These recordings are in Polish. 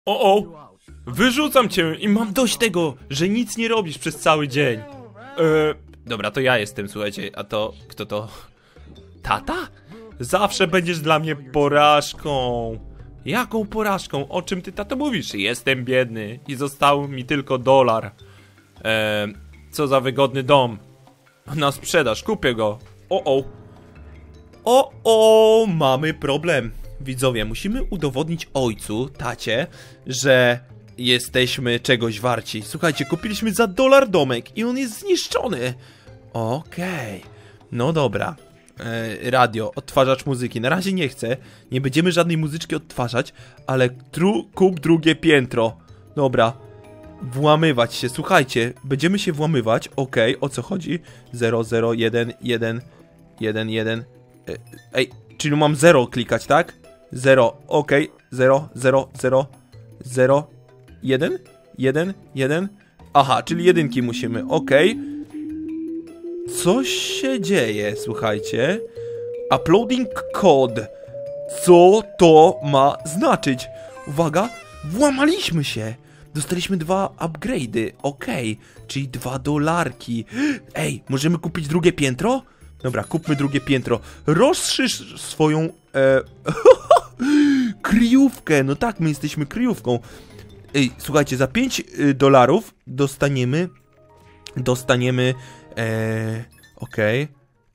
O, wyrzucam cię i mam dość tego, że nic nie robisz przez cały dzień. Dobra, to ja jestem, słuchajcie, a to, kto to? Tata? Zawsze będziesz dla mnie porażką. Jaką porażką? O czym ty, tato, mówisz? Jestem biedny i został mi tylko $1. Co za wygodny dom. Na sprzedaż, kupię go. Mamy problem. Widzowie, musimy udowodnić ojcu, tacie, że jesteśmy czegoś warci. Słuchajcie, kupiliśmy za $1 domek i on jest zniszczony. Okej. No dobra. Radio, odtwarzacz muzyki. Na razie nie chcę. Nie będziemy żadnej muzyczki odtwarzać, ale kup drugie piętro. Dobra. Włamywać się. Słuchajcie, będziemy się włamywać. Okej, o co chodzi? 0, 0, 1, 1, 1, 1. Ej, czyli mam 0 klikać, tak? 0, okej. 0, 0, 0, 0, 1, 1, 1. Aha, czyli jedynki musimy, okej. Coś się dzieje, słuchajcie. Uploading code. Co to ma znaczyć? Uwaga, włamaliśmy się. Dostaliśmy 2 upgrade'y, okej. Czyli $2. Ej, możemy kupić drugie piętro? Dobra, kupmy drugie piętro. Rozszerz swoją kryjówkę. No tak, my jesteśmy kryjówką. Ej, słuchajcie, za $5 dostaniemy okej.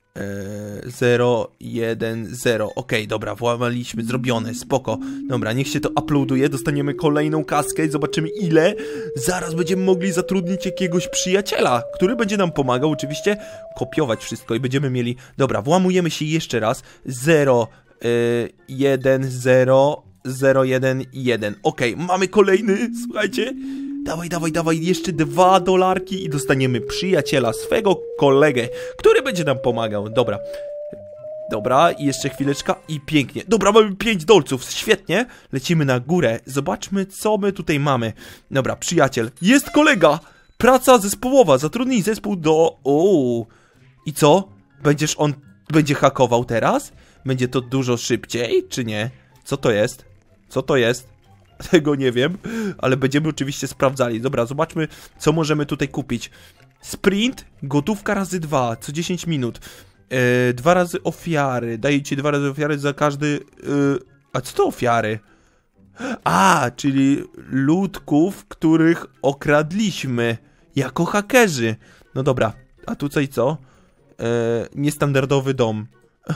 0, 1, 0. Okej, dobra, włamaliśmy, zrobione, spoko. Dobra, niech się to uploaduje, dostaniemy kolejną kaskę i zobaczymy ile. Zaraz będziemy mogli zatrudnić jakiegoś przyjaciela, który będzie nam pomagał oczywiście kopiować wszystko i będziemy mieli... Dobra, włamujemy się jeszcze raz. 0, 1, 0, 0, 1, 1. Okej, mamy kolejny, słuchajcie. Dawaj, dawaj, dawaj, jeszcze $2 i dostaniemy przyjaciela, swego kolegę, który będzie nam pomagał. Dobra. Dobra, i jeszcze chwileczka i pięknie. Dobra, mamy $5, świetnie. Lecimy na górę, zobaczmy co my tutaj mamy. Dobra, przyjaciel, jest kolega. Praca zespołowa, zatrudnij zespół do... I co? On będzie hakował teraz? Będzie to dużo szybciej, czy nie? Co to jest? Co to jest? Tego nie wiem, ale będziemy oczywiście sprawdzali. Dobra, zobaczmy, co możemy tutaj kupić. Sprint, gotówka razy 2, co 10 minut. 2 razy ofiary. Daję ci 2 razy ofiary za każdy... A co to ofiary? A, czyli ludków, których okradliśmy jako hakerzy. No dobra, a tutaj co? Niestandardowy dom.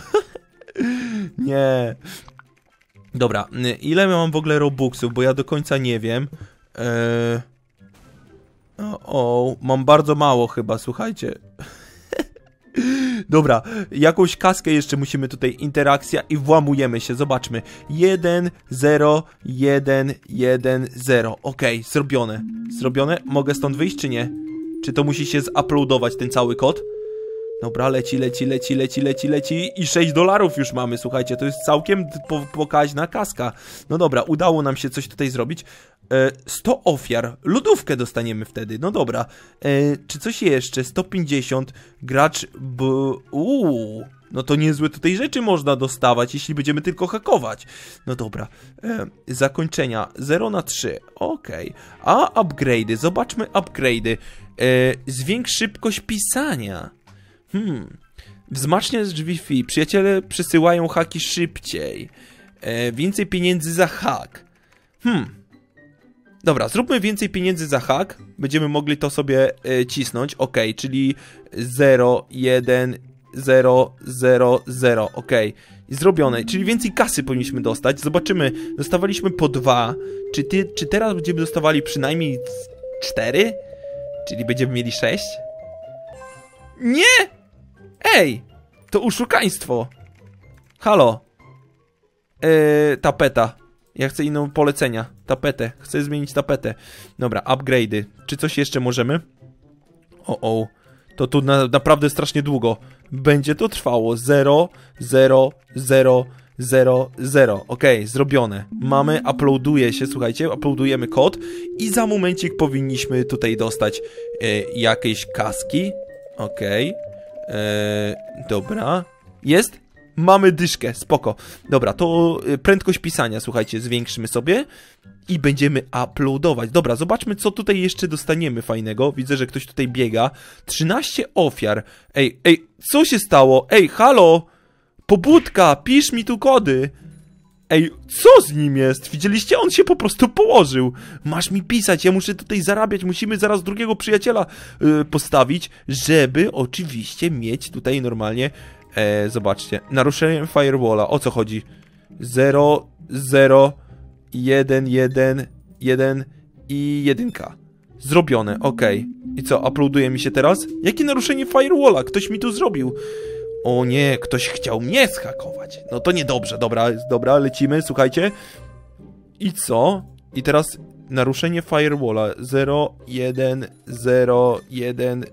Nie... Dobra, ile mam w ogóle robuxów, bo ja do końca nie wiem. Mam bardzo mało chyba, słuchajcie. Dobra, jakąś kaskę jeszcze musimy tutaj, interakcja i włamujemy się, zobaczmy. 1, 0, 1, 1, 0. Okej, zrobione. Zrobione? Mogę stąd wyjść czy nie? Czy to musi się zuploadować ten cały kod? Dobra, leci i $6 już mamy, słuchajcie, to jest całkiem pokaźna kaska. No dobra, udało nam się coś tutaj zrobić. 100 ofiar, lodówkę dostaniemy wtedy, no dobra. Czy coś jeszcze? 150, gracz no to niezłe tutaj rzeczy można dostawać, jeśli będziemy tylko hakować. No dobra, zakończenia 0 na 3, okej. A upgrade'y, zobaczmy upgrade'y. Zwiększ szybkość pisania. Wzmacniasz Wi-Fi. Przyjaciele przesyłają haki szybciej. Więcej pieniędzy za hak. Dobra, zróbmy więcej pieniędzy za hak. Będziemy mogli to sobie cisnąć. Ok, czyli 0, 1, 0, 0, 0. Ok, zrobione. Czyli więcej kasy powinniśmy dostać. Zobaczymy. Dostawaliśmy po 2. Czy teraz będziemy dostawali przynajmniej 4? Czyli będziemy mieli 6? Nie! Ej! To oszukaństwo! Halo! Tapeta. Ja chcę inną polecenia. Tapetę. Chcę zmienić tapetę. Dobra, upgrade'y. Czy coś jeszcze możemy? To tu naprawdę strasznie długo. Będzie to trwało. 0, 0, 0, 0, 0. Okej, zrobione. Mamy, uploaduje się, słuchajcie, uploadujemy kod i za momencik powinniśmy tutaj dostać jakieś kaski. Okej. Dobra. Jest? mamy dyszkę, spoko. Dobra, to prędkość pisania, słuchajcie, zwiększymy sobie i będziemy uploadować. Dobra, zobaczmy, co tutaj jeszcze dostaniemy fajnego. Widzę, że ktoś tutaj biega. 13 ofiar. Ej, co się stało? Ej, halo! Pobudka, pisz mi tu kody. Ej, co z nim jest? Widzieliście? On się po prostu położył. Masz mi pisać, ja muszę tutaj zarabiać. Musimy zaraz drugiego przyjaciela postawić, żeby oczywiście mieć tutaj normalnie... zobaczcie, naruszenie firewalla. O co chodzi? 0, 0, 1, 1, 1 i 1. Zrobione, okej. I co, uploaduje mi się teraz? Jakie naruszenie firewalla? Ktoś mi tu zrobił. O nie, ktoś chciał mnie zhakować. No to niedobrze, dobra, lecimy, słuchajcie. I co? I teraz naruszenie firewalla. 0, 1, 0, 1,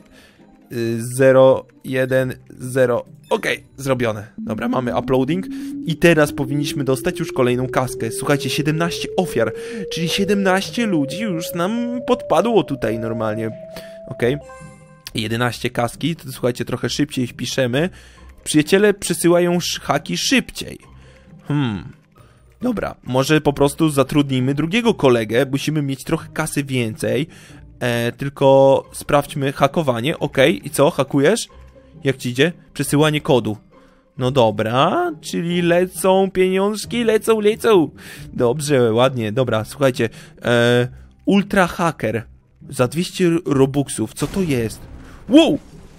0, 1, 0. Okej, zrobione. Dobra, mamy uploading. I teraz powinniśmy dostać już kolejną kaskę. Słuchajcie, 17 ofiar, czyli 17 ludzi już nam podpadło tutaj normalnie. Okej. 11 kaski, to słuchajcie, trochę szybciej wpiszemy. Przyjaciele przesyłają haki szybciej. Dobra, może po prostu zatrudnijmy drugiego kolegę. Musimy mieć trochę kasy więcej. Tylko sprawdźmy hakowanie. Okej, i co? Hakujesz? Jak ci idzie? Przesyłanie kodu. No dobra, czyli lecą pieniążki, lecą. Dobrze, ładnie, dobra, słuchajcie. Ultra hacker. Za 200 robuxów, co to jest? Wow!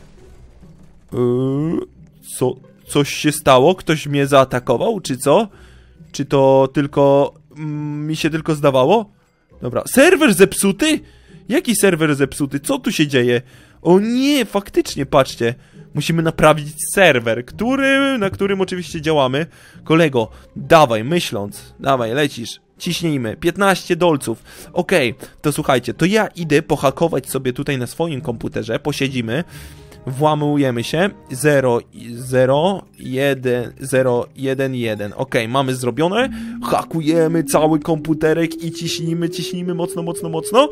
Coś się stało? Ktoś mnie zaatakował, czy co? Czy to tylko... mi się tylko zdawało? Dobra, serwer zepsuty? Jaki serwer zepsuty? Co tu się dzieje? O nie, faktycznie, patrzcie. Musimy naprawić serwer, na którym oczywiście działamy. Kolego, dawaj, myśląc. Dawaj, lecisz. Ciśnijmy. 15 dolców. Okej, to słuchajcie, to ja idę pohakować sobie tutaj na swoim komputerze. Posiedzimy. Włamujemy się. 0, 0, 1, 0, 1, 1. Okej, mamy zrobione. Hakujemy cały komputerek i ciśnijmy mocno.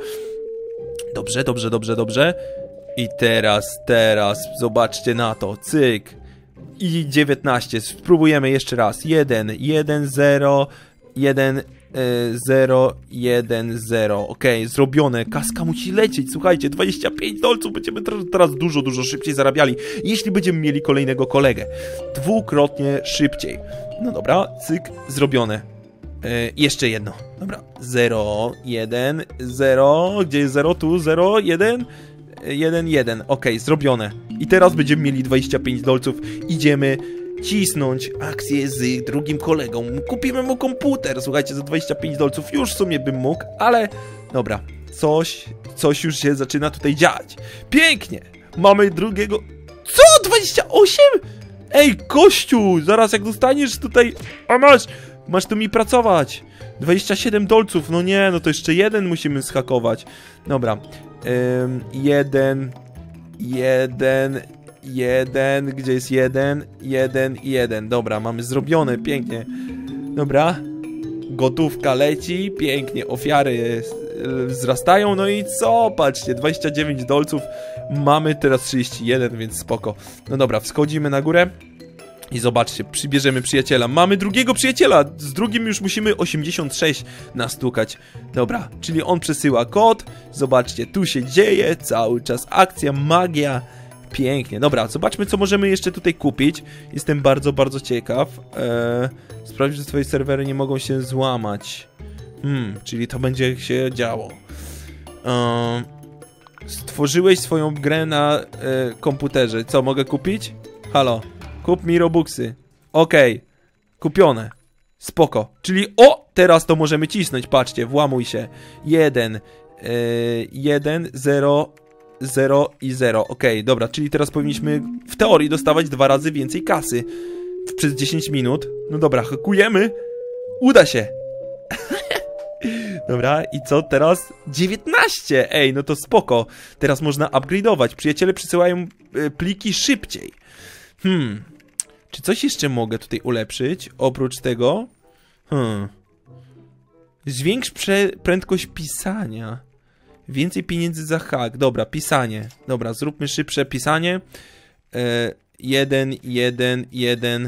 Dobrze. I teraz, zobaczcie na to, cyk. I 19, spróbujemy jeszcze raz. 1, 1, 0, 1, 0, 1, 0. Okej, zrobione, kaska musi lecieć, słuchajcie, 25 dolców, będziemy teraz dużo szybciej zarabiali, jeśli będziemy mieli kolejnego kolegę. Dwukrotnie szybciej. No dobra, cyk, zrobione. Jeszcze jedno. Dobra, 0, 1, 0, gdzie jest 0? Tu 0, 1, 1, 1. Okej, zrobione. I teraz będziemy mieli 25 dolców. Idziemy cisnąć akcję z drugim kolegą. Kupimy mu komputer, słuchajcie, za 25 dolców. Już w sumie bym mógł, ale dobra. Coś już się zaczyna tutaj dziać. Pięknie! Mamy drugiego... Co? 28? Ej, kościół! Zaraz jak dostaniesz tutaj... A masz tu mi pracować. 27 dolców, no nie, no to jeszcze jeden musimy zhakować. Dobra. 1, gdzie jest 1, 1 i 1. Dobra, mamy zrobione, pięknie. Dobra. Gotówka leci, pięknie, ofiary wzrastają, no i co? Patrzcie, 29 dolców. Mamy teraz 31, więc spoko. No dobra, wschodzimy na górę. I zobaczcie, przybierzemy przyjaciela. Mamy drugiego przyjaciela. Z drugim już musimy 86 nastukać. Dobra, czyli on przesyła kod. Zobaczcie, tu się dzieje. Cały czas akcja, magia. Pięknie. Dobra, zobaczmy, co możemy jeszcze tutaj kupić. Jestem bardzo ciekaw. Sprawdź, że twoje serwery nie mogą się złamać. Czyli to będzie się działo. Stworzyłeś swoją grę na komputerze. Co, mogę kupić? Halo. Kup mi robuxy. Okej. Kupione. Spoko. Czyli teraz to możemy cisnąć. Patrzcie, włamuj się. 1, 0, 0 i 0. Okej, dobra, czyli teraz powinniśmy w teorii dostawać 2 razy więcej kasy przez 10 minut. No dobra, hakujemy. Uda się. Dobra, i co teraz? 19! Ej, no to spoko. Teraz można upgrade'ować. Przyjaciele przysyłają pliki szybciej. Czy coś jeszcze mogę tutaj ulepszyć? Oprócz tego? Zwiększ prędkość pisania. Więcej pieniędzy za hak. Dobra, pisanie. Dobra, zróbmy szybsze pisanie. 1, 1, 1,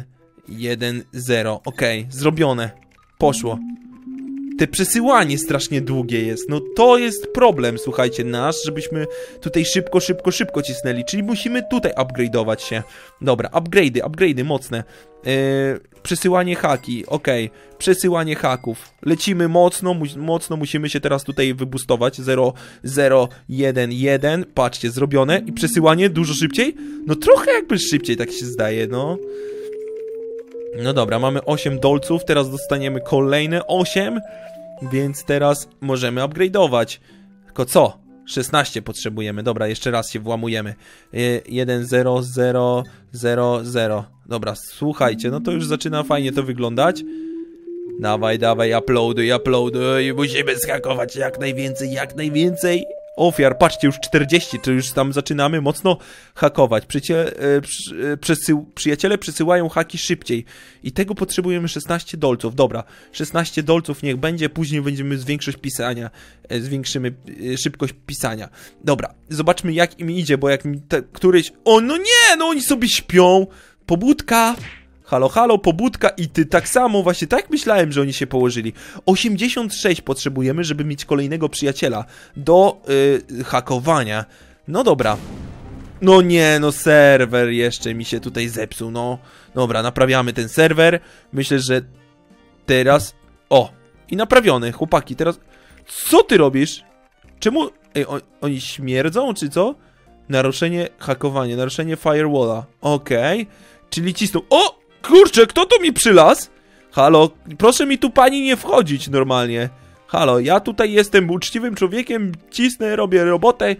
1, 0. Okej, zrobione. Poszło. Te przesyłanie strasznie długie jest. No to jest problem, słuchajcie, nasz, żebyśmy tutaj szybko cisnęli. Czyli musimy tutaj upgrade'ować się. Dobra, upgrade'y mocne. Przesyłanie haki, okej. Przesyłanie haków. Lecimy mocno, musimy się teraz tutaj wybustować. 0, 0, 1, 1. Patrzcie, zrobione. I przesyłanie dużo szybciej? No trochę jakby szybciej, tak się zdaje, no. No dobra, mamy 8 dolców, teraz dostaniemy kolejne 8, więc teraz możemy upgrade'ować. Tylko co? 16 potrzebujemy, dobra, jeszcze raz się włamujemy. 1, 0, 0, 0, 0. Dobra, słuchajcie, no to już zaczyna fajnie to wyglądać. Dawaj, uploaduj, musimy skakować jak najwięcej ofiar. Patrzcie, już 40, to już tam zaczynamy mocno hakować. Przyjaciele przesyłają haki szybciej i tego potrzebujemy 16 dolców. Dobra, 16 dolców niech będzie, później będziemy zwiększymy szybkość pisania. Dobra, zobaczmy jak im idzie, bo jak mi któryś... O, no nie, no oni sobie śpią. Pobudka. Halo, pobudka i ty tak samo, właśnie tak myślałem, że oni się położyli. 86 potrzebujemy, żeby mieć kolejnego przyjaciela do hakowania. No dobra. No nie, no serwer jeszcze mi się tutaj zepsuł, no. Dobra, naprawiamy ten serwer. Myślę, że teraz... O, i naprawiony, chłopaki, teraz... Co ty robisz? Czemu... Ej, oni śmierdzą, czy co? Naruszenie hakowania, naruszenie firewalla. Okej. Czyli cisną... O! Kurczę, kto tu mi przylazł? Halo, proszę mi tu pani nie wchodzić normalnie. Halo, ja tutaj jestem uczciwym człowiekiem, cisnę, robię robotę.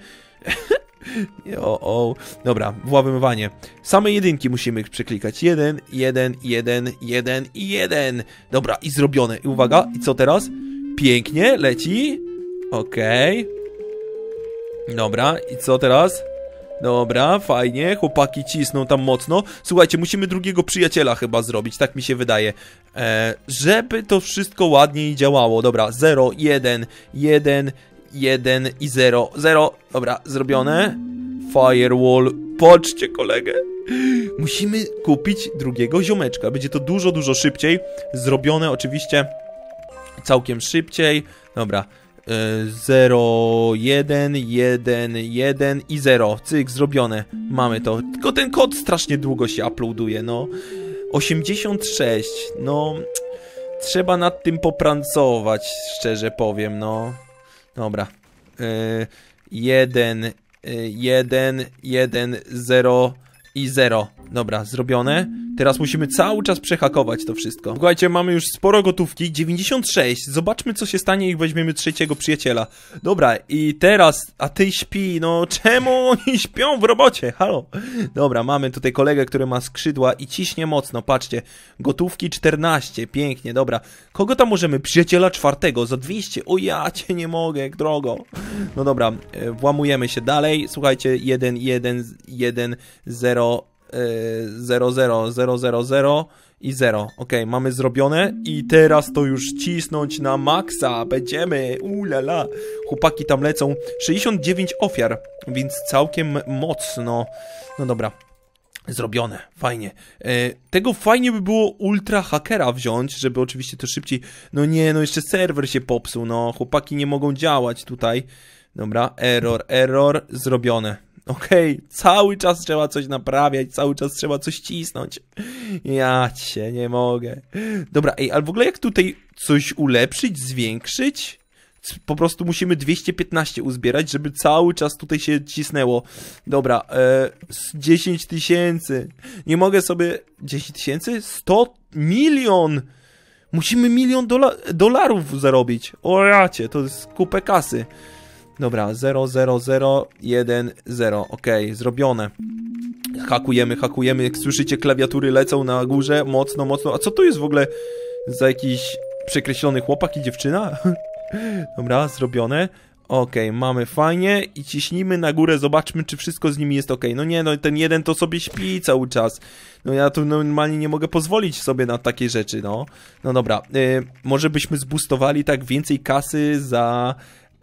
Dobra, włamywanie. Same jedynki musimy przeklikać. 1, 1, 1, 1 i 1. Dobra, i zrobione. I uwaga, i co teraz? Pięknie, leci. Okej. Dobra, i co teraz? Dobra, fajnie, chłopaki cisną tam mocno. Słuchajcie, musimy drugiego przyjaciela chyba zrobić, tak mi się wydaje. Żeby to wszystko ładniej działało. Dobra, 0, 1, 1, 1 i 0, 0. Dobra, zrobione. Firewall, patrzcie kolegę. Musimy kupić drugiego ziomeczka. Będzie to dużo szybciej. Zrobione oczywiście całkiem szybciej. Dobra. 0, 1, 1, 1 i 0. Cyk, zrobione. Mamy to. Tylko ten kod strasznie długo się uploaduje, no. 86. No. Trzeba nad tym popracować, szczerze powiem, no. Dobra. 1, 1, 1, 0 i 0. Dobra, zrobione. Teraz musimy cały czas przehakować to wszystko. Słuchajcie, mamy już sporo gotówki. 96. Zobaczmy, co się stanie, jak weźmiemy trzeciego przyjaciela. Dobra, i teraz... A ty śpi, no czemu oni śpią w robocie? Halo? Dobra, mamy tutaj kolegę, który ma skrzydła i ciśnie mocno. Patrzcie, gotówki 14. Pięknie, dobra. Kogo tam możemy? Przyjaciela czwartego za 200. O ja cię nie mogę, jak drogo. No dobra, włamujemy się dalej. Słuchajcie, 1, 1, 1, 0... 0, 0, 0, 0, 0 i 0. Ok, mamy zrobione i teraz to już cisnąć na maksa. Będziemy, ulala. Chłopaki tam lecą. 69 ofiar, więc całkiem mocno. No dobra. Zrobione, fajnie. Tego fajnie by było ultra hakera wziąć, żeby oczywiście to szybciej... No nie, no jeszcze serwer się popsuł, no. Chłopaki nie mogą działać tutaj. Dobra, error, zrobione. Okej, cały czas trzeba coś naprawiać, cały czas trzeba coś cisnąć. Ja cię nie mogę. Dobra, ej, ale w ogóle jak tutaj coś ulepszyć, zwiększyć? Po prostu musimy 215 uzbierać, żeby cały czas tutaj się cisnęło. Dobra, 10 000. Nie mogę sobie... 10 000? 100 milion! Musimy $1 zarobić. O jacie, to jest kupę kasy. Dobra, 0, 0, 0, 1, 0. Okej, zrobione. Hakujemy. Jak słyszycie, klawiatury lecą na górze. Mocno. A co to jest w ogóle za jakiś przekreślony chłopak i dziewczyna? Dobra, zrobione. Okej, mamy fajnie i ciśnijmy na górę, zobaczmy, czy wszystko z nimi jest okej. No nie, no ten jeden to sobie śpi cały czas. No ja tu normalnie nie mogę pozwolić sobie na takie rzeczy, no. No dobra, może byśmy zboostowali tak więcej kasy za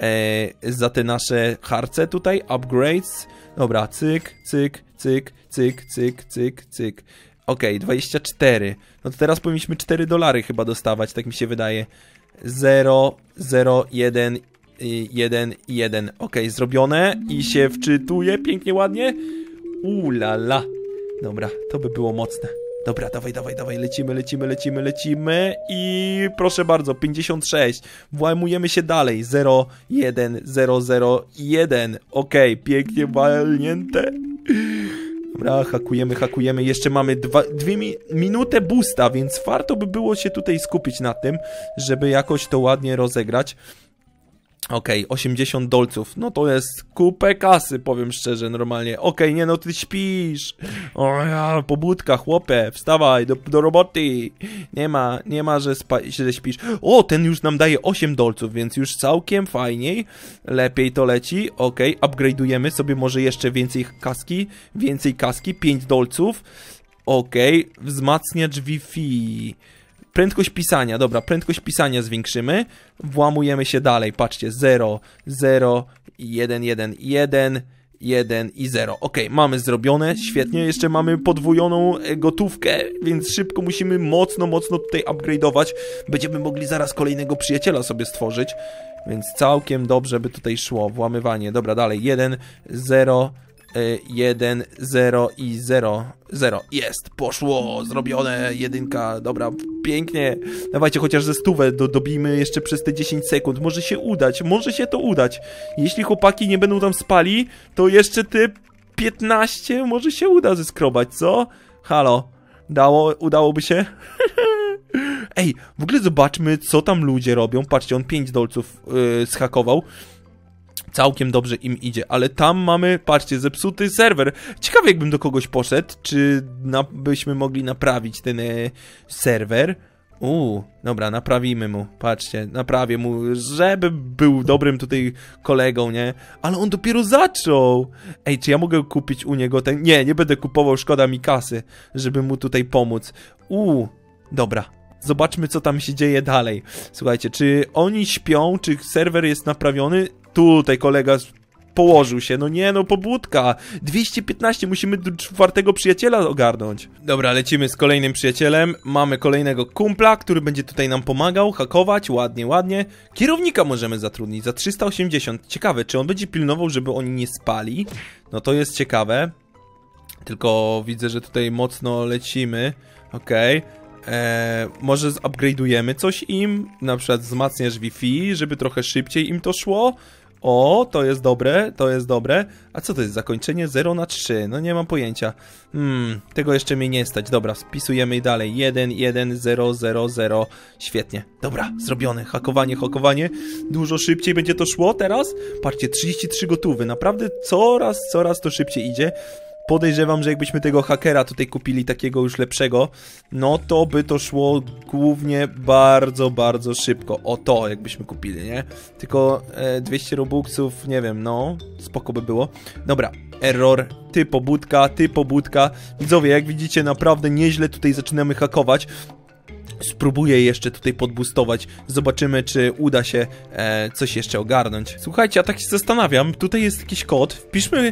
te nasze harce tutaj, upgrades. Dobra, cyk. Okej, 24. No to teraz powinniśmy $4 chyba dostawać, tak mi się wydaje. 0, 0, 1, 1, 1. Okej, zrobione i się wczytuje pięknie, ładnie. Ulala. Dobra, to by było mocne. Dobra, dawaj, lecimy i proszę bardzo, 56. Włamujemy się dalej, 0, 1, 0, 0, 1. Okej, pięknie walnięte. Dobra, hakujemy, jeszcze mamy 2 minutę boosta, więc warto by było się tutaj skupić na tym, żeby jakoś to ładnie rozegrać. Okej, $80. No to jest kupę kasy, powiem szczerze, normalnie. Okej, nie no, ty śpisz. O ja, pobudka, chłopie, wstawaj, do roboty. Nie ma, że śpisz. O, ten już nam daje $8, więc już całkiem fajniej. Lepiej to leci. Okej, upgrade'ujemy sobie może jeszcze więcej kaski, $5. Okej, wzmacniacz Wi-Fi. Prędkość pisania, dobra, prędkość pisania zwiększymy. Włamujemy się dalej, patrzcie, 0, 0, 1, 1, 1, 1 i 0. Okej, mamy zrobione, świetnie, jeszcze mamy podwojoną gotówkę, więc szybko musimy mocno tutaj upgrade'ować. Będziemy mogli zaraz kolejnego przyjaciela sobie stworzyć, więc całkiem dobrze by tutaj szło. Włamywanie, dobra, dalej, 1, 0, 1, 0 i 0, 0. Jest, poszło, zrobione, 1, dobra, pięknie. Dawajcie chociaż ze 100 dobijmy jeszcze przez te 10 sekund. Może się udać, może się to udać. Jeśli chłopaki nie będą tam spali, to jeszcze te 15 może się uda zeskrobać, co? Halo, udałoby się? Ej, w ogóle zobaczmy, co tam ludzie robią. Patrzcie, on $5 zhakował. Całkiem dobrze im idzie, ale tam mamy, patrzcie, zepsuty serwer. Ciekawe, jakbym do kogoś poszedł, czy byśmy mogli naprawić ten serwer. Dobra, naprawimy mu, patrzcie, naprawię mu, żeby był dobrym tutaj kolegą, nie? Ale on dopiero zaczął. Ej, czy ja mogę kupić u niego ten... Nie będę kupował, szkoda mi kasy, żeby mu tutaj pomóc. Dobra. Zobaczmy, co tam się dzieje dalej. Słuchajcie, czy oni śpią, czy serwer jest naprawiony? Tutaj kolega położył się. No nie, no pobudka. 215, musimy do 4. przyjaciela ogarnąć. Dobra, lecimy z kolejnym przyjacielem. Mamy kolejnego kumpla, który będzie tutaj nam pomagał hakować. Ładnie. Kierownika możemy zatrudnić za 380. Ciekawe, czy on będzie pilnował, żeby oni nie spali? No to jest ciekawe. Tylko widzę, że tutaj mocno lecimy. Okej. Może upgrade'ujemy coś im, na przykład wzmacniasz Wi-Fi, żeby trochę szybciej im to szło. O, to jest dobre. A co to jest? Zakończenie 0 na 3. No nie mam pojęcia. Tego jeszcze mnie nie stać. Dobra, wpisujemy i dalej. 1, 1, 0, 0, 0. Świetnie. Dobra, zrobione. Hakowanie. Dużo szybciej będzie to szło teraz. Patrzcie, 33 gotowy. Naprawdę coraz to szybciej idzie. Podejrzewam, że jakbyśmy tego hakera tutaj kupili, takiego już lepszego, no to by to szło głównie bardzo szybko. O to, jakbyśmy kupili, nie? Tylko 200 robuxów, nie wiem, no, spoko by było. Dobra, error, ty pobudka. Widzowie, jak widzicie, naprawdę nieźle tutaj zaczynamy hakować. Spróbuję jeszcze tutaj podboostować. Zobaczymy, czy uda się coś jeszcze ogarnąć. Słuchajcie, a tak się zastanawiam, tutaj jest jakiś kod. Wpiszmy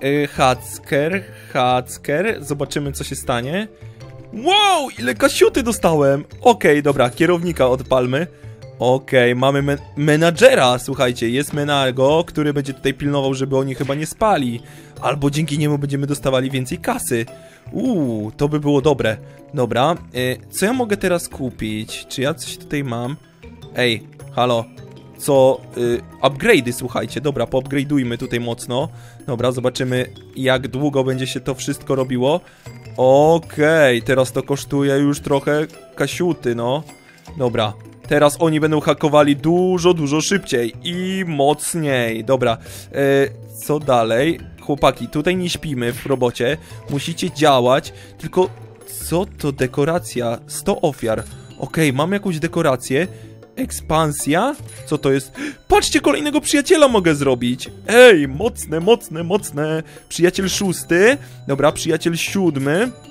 Hacker. Zobaczymy, co się stanie. Wow, ile kasiuty dostałem. Okej, dobra, kierownika odpalmy. Okej, mamy menadżera, słuchajcie, jest Menago, który będzie tutaj pilnował, żeby oni chyba nie spali. Albo dzięki niemu będziemy dostawali więcej kasy. To by było dobre. Dobra, co ja mogę teraz kupić? Czy ja coś tutaj mam? Ej, halo. Upgrade'y, słuchajcie, dobra, poupgrade'ujmy tutaj mocno. Dobra, zobaczymy, jak długo będzie się to wszystko robiło. Okej, teraz to kosztuje już trochę kasiuty, no. Dobra, teraz oni będą hakowali dużo szybciej i mocniej. Dobra, co dalej? Chłopaki, tutaj nie śpimy w robocie, musicie działać, tylko co to dekoracja? 100 ofiar. Okej, mam jakąś dekorację. Ekspansja? Co to jest? Patrzcie, kolejnego przyjaciela mogę zrobić. Ej, mocne. Przyjaciel 6. Dobra, przyjaciel 7.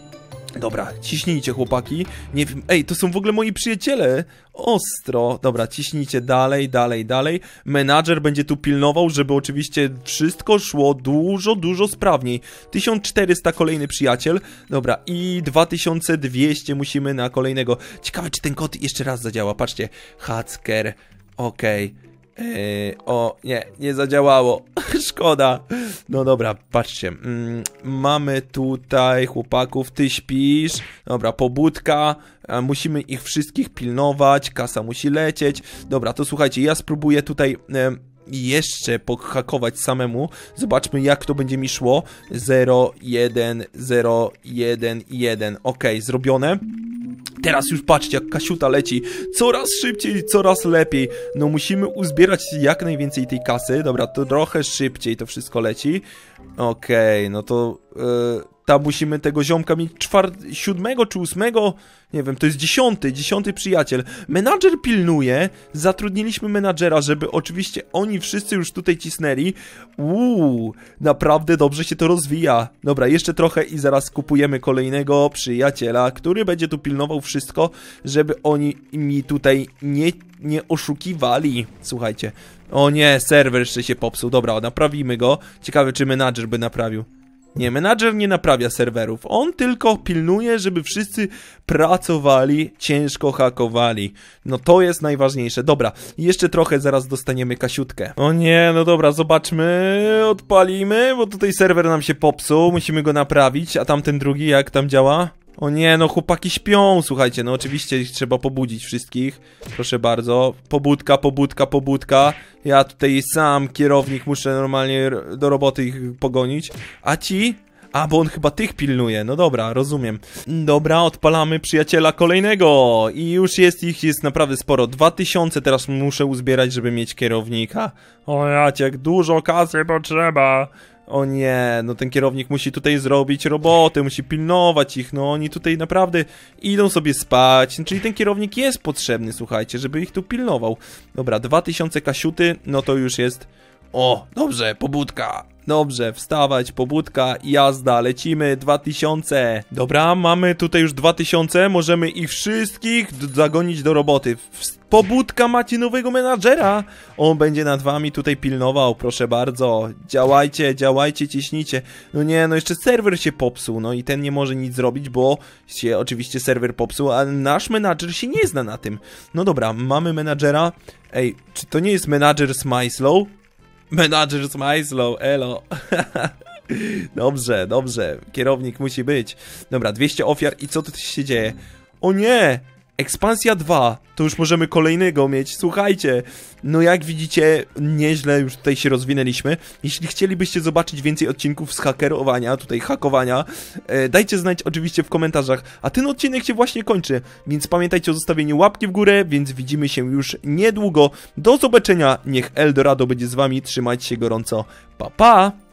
Dobra, ciśnijcie, chłopaki. Nie wiem, ej, to są w ogóle moi przyjaciele. Ostro. Dobra, ciśnijcie dalej, dalej, dalej. Menadżer będzie tu pilnował, żeby oczywiście wszystko szło dużo sprawniej. 1400 kolejny przyjaciel. Dobra, i 2200 musimy na kolejnego. Ciekawe, czy ten kod jeszcze raz zadziała. Patrzcie, hacker. Okej. O, nie zadziałało. Szkoda. No dobra, patrzcie. Mamy tutaj chłopaków, ty śpisz. Dobra, pobudka. Musimy ich wszystkich pilnować. Kasa musi lecieć. Dobra, to słuchajcie, ja spróbuję tutaj jeszcze pohakować samemu. Zobaczmy, jak to będzie mi szło. 0, 1, 0, 1, 1. Okej, zrobione. Teraz już patrzcie, jak Kasiuta leci coraz szybciej, coraz lepiej. No musimy uzbierać jak najwięcej tej kasy. Dobra, to trochę szybciej to wszystko leci. Okej, no to tam musimy tego ziomka mieć 7 czy 8. Nie wiem, to jest 10 przyjaciel. Menadżer pilnuje. Zatrudniliśmy menadżera, żeby oczywiście oni wszyscy już tutaj cisnęli. Naprawdę dobrze się to rozwija. Dobra, jeszcze trochę i zaraz kupujemy kolejnego przyjaciela, który będzie tu pilnował wszystko, żeby oni mi tutaj nie oszukiwali. Słuchajcie. O nie, serwer jeszcze się popsuł. Dobra, naprawimy go. Ciekawe, czy menadżer by naprawił. Nie, menadżer nie naprawia serwerów. On tylko pilnuje, żeby wszyscy pracowali, ciężko hakowali. No to jest najważniejsze. Dobra, jeszcze trochę, zaraz dostaniemy Kasiutkę. O nie, no dobra, zobaczmy. Odpalimy, bo tutaj serwer nam się popsuł. Musimy go naprawić. A tamten drugi, jak tam działa? O nie, no chłopaki śpią, słuchajcie, no oczywiście trzeba pobudzić wszystkich. Proszę bardzo, pobudka. Ja tutaj sam, kierownik, muszę normalnie do roboty ich pogonić. A ci? A, bo on chyba tych pilnuje, no dobra, rozumiem. Dobra, odpalamy przyjaciela kolejnego. I już jest naprawdę sporo. 2000 teraz muszę uzbierać, żeby mieć kierownika. O jaciek, dużo kasy potrzeba. O nie, no ten kierownik musi tutaj zrobić robotę, musi pilnować ich, no oni tutaj naprawdę idą sobie spać, czyli ten kierownik jest potrzebny, słuchajcie, żeby ich tu pilnował. Dobra, 2000 Kasiuty, no to już jest... O, dobrze, pobudka. Dobrze, wstawać, pobudka, jazda, lecimy, 2000. Dobra, mamy tutaj już 2000, możemy ich wszystkich zagonić do roboty. Pobudka, macie nowego menadżera. On będzie nad wami tutaj pilnował, proszę bardzo. Działajcie, ciśnijcie. No nie, no jeszcze serwer się popsuł, no i ten nie może nic zrobić, bo się oczywiście serwer popsuł, a nasz menadżer się nie zna na tym. No dobra, mamy menadżera. Ej, czy to nie jest menadżer Smyslow? Menadżer Smyslow, elo. Dobrze, kierownik musi być. Dobra, 200 ofiar i co tu się dzieje? O nie! Ekspansja 2, to już możemy kolejnego mieć, słuchajcie, no jak widzicie, nieźle już tutaj się rozwinęliśmy. Jeśli chcielibyście zobaczyć więcej odcinków z hakerowania, tutaj hakowania, dajcie znać oczywiście w komentarzach, a ten odcinek się właśnie kończy, więc pamiętajcie o zostawieniu łapki w górę, więc widzimy się już niedługo. Do zobaczenia, niech Eldorado będzie z wami, trzymajcie się gorąco, pa pa!